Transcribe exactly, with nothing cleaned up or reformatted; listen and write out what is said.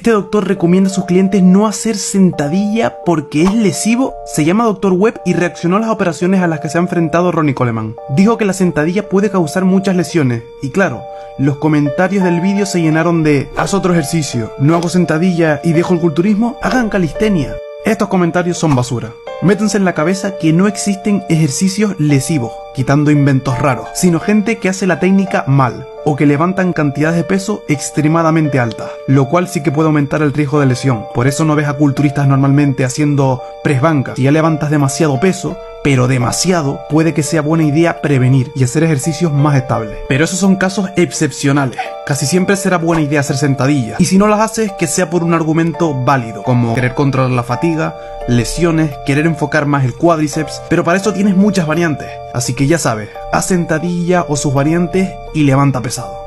Este doctor recomienda a sus clientes no hacer sentadilla porque es lesivo. Se llama doctor Webb y reaccionó a las operaciones a las que se ha enfrentado Ronnie Coleman. Dijo que la sentadilla puede causar muchas lesiones y claro, los comentarios del vídeo se llenaron de haz otro ejercicio, no hago sentadilla y dejo el culturismo, hagan calistenia. Estos comentarios son basura. Métanse en la cabeza que no existen ejercicios lesivos, quitando inventos raros, sino gente que hace la técnica mal o que levantan cantidades de peso extremadamente altas, lo cual sí que puede aumentar el riesgo de lesión. Por eso no ves a culturistas normalmente haciendo press banca. Si ya levantas demasiado peso, pero demasiado, puede que sea buena idea prevenir y hacer ejercicios más estables. Pero esos son casos excepcionales. Casi siempre será buena idea hacer sentadillas, y si no las haces, que sea por un argumento válido, como querer controlar la fatiga, lesiones, querer enfocar más el cuádriceps, pero para eso tienes muchas variantes. Así que ya sabes, haz sentadilla o sus variantes y levanta pesado.